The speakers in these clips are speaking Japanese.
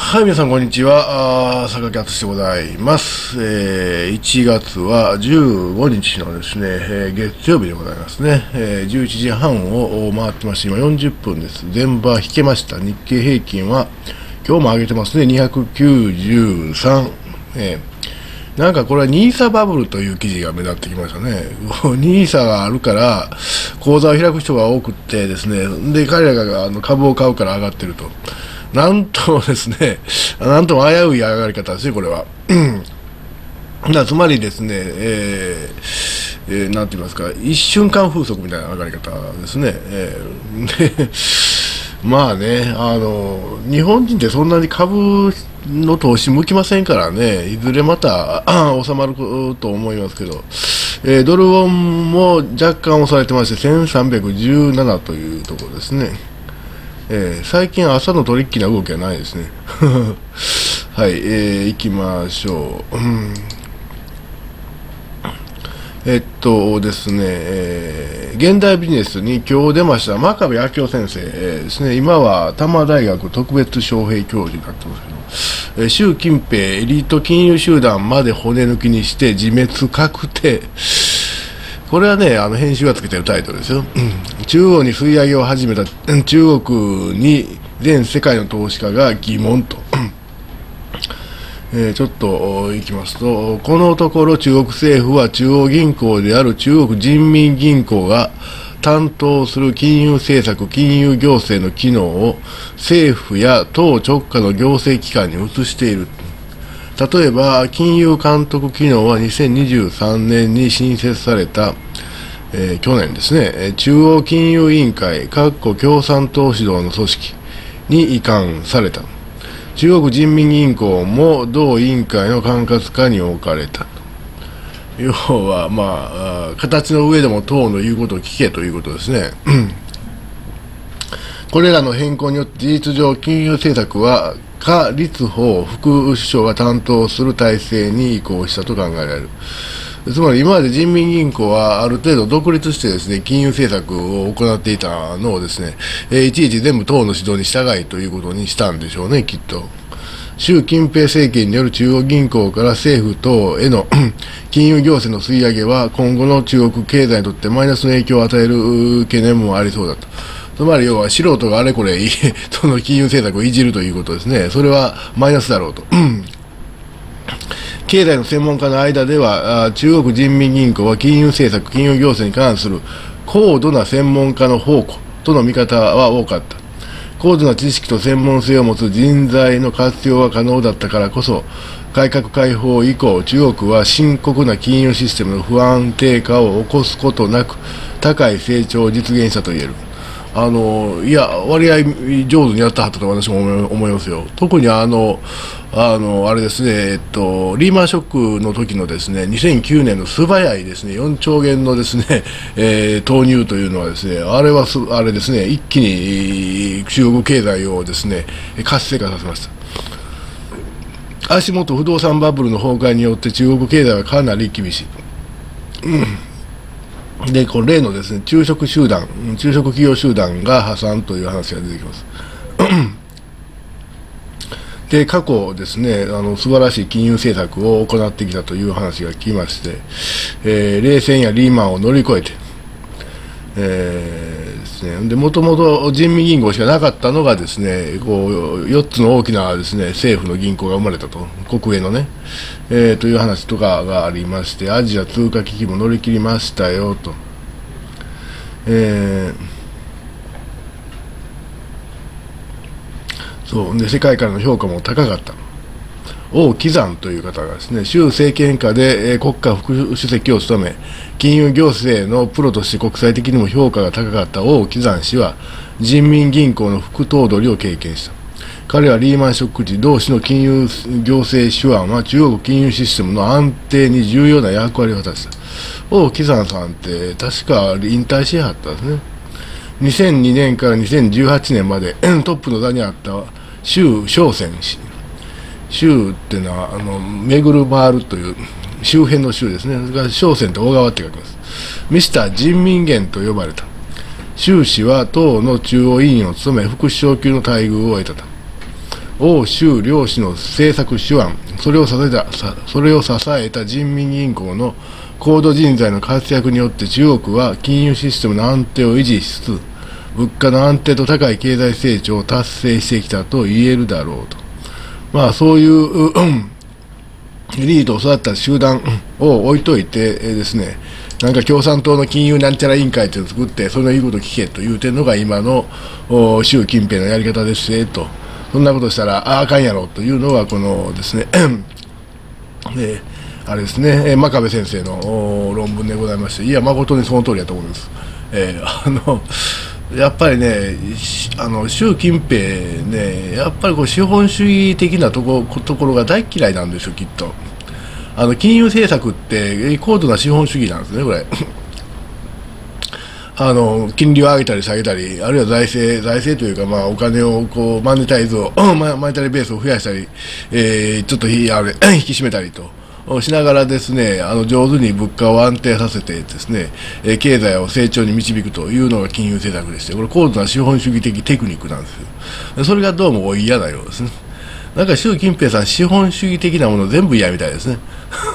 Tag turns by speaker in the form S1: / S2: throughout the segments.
S1: はい、皆さん、こんにちは。榊敦でございます。1月は15日のですね、月曜日でございますね。11時半を回ってまして、今40分です。前場引けました。日経平均は、今日も上げてますね。293。なんかこれはニーサバブルという記事が目立ってきましたね。ニーサがあるから、口座を開く人が多くってですね、で、彼らが株を買うから上がってると。なんとですね、なんとも危うい上がり方ですね、これは。つまりですね、なんて言いますか、一瞬間風速みたいな上がり方ですね。でまあね、日本人ってそんなに株の投資向きませんからね、いずれまた収まると思いますけど、ドルウォンも若干押されてまして、1317というところですね。最近朝のトリッキーな動きはないですね。はい、行きましょう。ですね、現代ビジネスに今日出ました真壁昭夫先生、ですね、今は多摩大学特別招聘教授になってますけど、習近平エリート金融集団まで骨抜きにして自滅確定。これはね、編集がつけてるタイトルですよ。中央に吸い上げを始めた中国に全世界の投資家が疑問と。ちょっといきますと、このところ中国政府は中央銀行である中国人民銀行が担当する金融政策、金融行政の機能を政府や党直下の行政機関に移している。例えば、金融監督機能は2023年に新設された、去年ですね、中央金融委員会、共産党指導の組織に移管された。中国人民銀行も同委員会の管轄下に置かれた。要は、形の上でも党の言うことを聞けということですね。これらの変更によって事実上、金融政策は夏立峰副首相が担当する体制に移行したと考えられる。つまり今まで人民銀行はある程度独立してですね、金融政策を行っていたのをですね、いちいち全部党の指導に従いということにしたんでしょうね、きっと。習近平政権による中央銀行から政府等への金融行政の吸い上げは今後の中国経済にとってマイナスの影響を与える懸念もありそうだと。つまり要は素人があれこれその金融政策をいじるということですね。それはマイナスだろうと。経済の専門家の間では、中国人民銀行は金融政策、金融行政に関する高度な専門家の宝庫との見方は多かった。高度な知識と専門性を持つ人材の活用が可能だったからこそ、改革開放以降、中国は深刻な金融システムの不安定化を起こすことなく、高い成長を実現したと言える。いや、割合上手にやったはったと私も思いますよ。特にあれですね、リーマンショックの時のですね、2009年の素早いですね、4兆元のですね、投入というのはですね、あれですね、一気に中国経済をですね、活性化させました。足元不動産バブルの崩壊によって中国経済はかなり厳しい。で、これ例のですね、中小企業集団が破産という話が出てきます。で、過去ですね、素晴らしい金融政策を行ってきたという話が来まして、冷戦やリーマンを乗り越えて、ですね、で、もともと人民銀行しかなかったのがですね、こう、4つの大きなですね、政府の銀行が生まれたと、国営のね、という話とかがありまして、アジア通貨危機も乗り切りましたよと。そうで世界からの評価も高かった。王岐山という方がですね、習政権下で国家副主席を務め、金融行政のプロとして国際的にも評価が高かった王岐山氏は、人民銀行の副頭取を経験した。彼はリーマンショック時、同種の金融行政手腕は中国金融システムの安定に重要な役割を果たした。王岐山さんって確か引退しはったんですね。2002年から2018年までトップの座にあった周小泉氏。周っていうのは巡る回るという周辺の州ですね。それから小泉と小川って書きます。ミスター人民元と呼ばれた。習氏は党の中央委員を務め、副首相級の待遇を得たと。 欧州両氏の政策手腕、それを支えた人民銀行の高度人材の活躍によって中国は金融システムの安定を維持しつつ、物価の安定と高い経済成長を達成してきたと言えるだろうと。まあそういうエリートを育った集団を置いといて、ですね、なんか共産党の金融なんちゃら委員会というのを作って、それの言うことを聞けと言うてるのが今の習近平のやり方ですねと。そんなことしたらあかんやろというのがこのですね、あれですね、真壁先生の論文でございまして、いや誠にその通りだと思います。やっぱりね、習近平ね、やっぱりこう資本主義的なところが大嫌いなんですよ、きっと。金融政策って高度な資本主義なんですね、これ。金利を上げたり下げたり、あるいは財政というか、まあ、お金をこうマネタリベースを増やしたり、ちょっと引き締めたりと。しながらですね、上手に物価を安定させてですね、経済を成長に導くというのが金融政策でして、これ高度な資本主義的テクニックなんですよ。それがどうも嫌なようですね。なんか習近平さん、資本主義的なもの全部嫌みたいですね。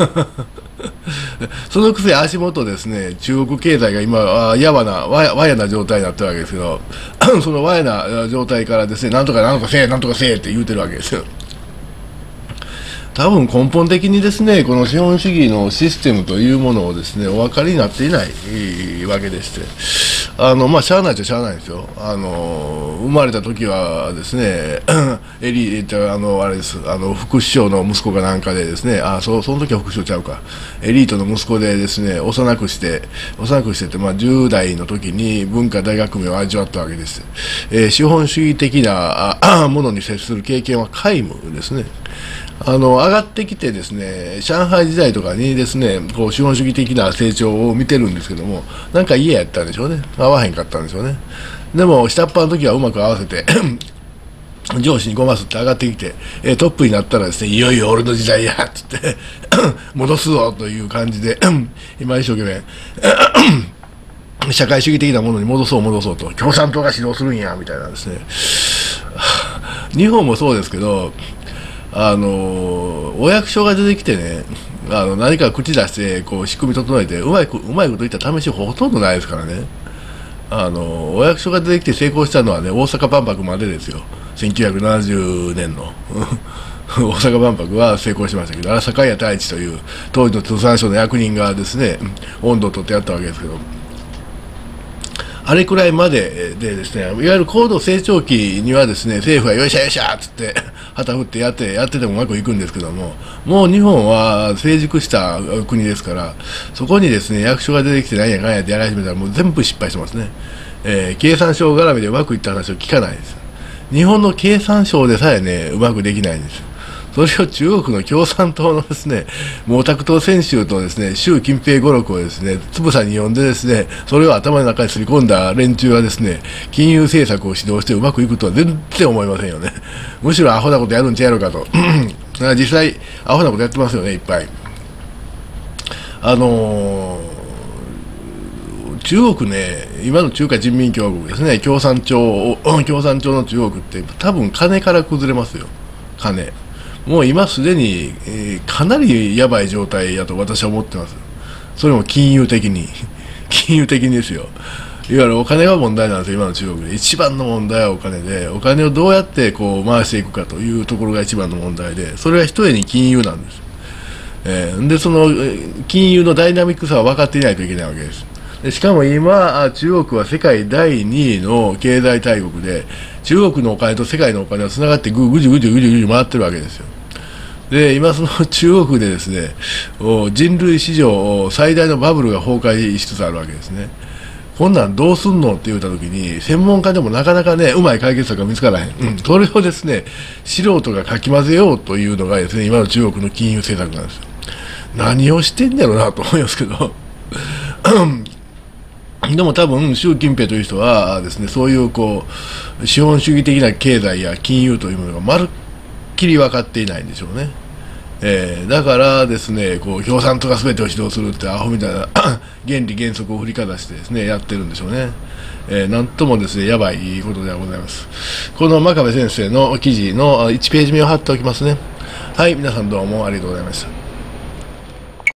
S1: そのくせ足元ですね、中国経済が今、わやな状態になってるわけですけど、そのわやな状態からですね、なんとかせえって言うてるわけですよ。多分根本的にですね、この資本主義のシステムというものをですね、お分かりになっていないわけでして、まあ、しゃあないっちゃしゃあないんですよ。生まれた時はですね、あれです、副首相の息子かなんかでですね、その時は副首相ちゃうか、エリートの息子でですね、幼くしてて、まあ、10代の時に文化大革命を味わったわけです。資本主義的なものに接する経験は皆無ですね。上がってきてですね、上海時代とかにですね、こう資本主義的な成長を見てるんですけども、なんか嫌やったんでしょうね。合わへんかったんでしょうね。でも、下っ端の時はうまく合わせて、上司にごますって上がってきて、トップになったらですね、いよいよ俺の時代やっつって戻すぞという感じで、今一生懸命、社会主義的なものに戻そうと、共産党が指導するんや、みたいなですね。日本もそうですけど、お役所が出てきてね、何か口出して、こう、仕組み整えて、うまいこと言った試しほとんどないですからね。お役所が出てきて成功したのはね、大阪万博までですよ。1970年の。大阪万博は成功しましたけど、酒屋太一という、当時の通産省の役人がですね、温度を取ってやったわけですけど、あれくらいまででですね、いわゆる高度成長期にはですね、政府がよいしゃよいしゃっつって旗振ってやっててもうまくいくんですけども、もう日本は成熟した国ですから、そこにですね、役所が出てきて何やかんやってやり始めたらもう全部失敗してますね。経産省絡みでうまくいった話を聞かないです。日本の経産省でさえね、うまくできないんです。それを中国の共産党のですね、毛沢東選手とですね、習近平語録をですね、つぶさに読んでですね、それを頭の中にすり込んだ連中はですね、金融政策を指導してうまくいくとは全然思いませんよね。むしろアホなことやるんちゃうやろかと。実際、アホなことやってますよね、いっぱい。中国ね、今の中華人民共和国ですね、共産党の中国って多分金から崩れますよ、金。もう今すでに、かなりやばい状態だと私は思ってます。それも金融的にですよ。いわゆるお金が問題なんですよ、今の中国で。一番の問題はお金で、お金をどうやってこう回していくかというところが一番の問題で、それはひとえに金融なんです。で、その金融のダイナミックさは分かっていないといけないわけです。しかも今、中国は世界第2位の経済大国で、中国のお金と世界のお金はつながってぐじゅ回ってるわけですよ。で、今その中国でですね、人類史上最大のバブルが崩壊しつつあるわけですね。こんなんどうすんのって言ったときに、専門家でもなかなかね、うまい解決策が見つからへん。それをですね、素人がかき混ぜようというのがですね、今の中国の金融政策なんですよ。何をしてんだろうなと思いますけど。でも多分、習近平という人はですね、そういうこう、資本主義的な経済や金融というものがまるっきり分かっていないんでしょうね。 だからですね、こう共産党が全てを指導するってアホみたいな原理原則を振りかざしてですね、やってるんでしょうね。なんともですね、やばいことではございます。この真壁先生の記事の1ページ目を貼っておきますね。はい、皆さんどうもありがとうございました。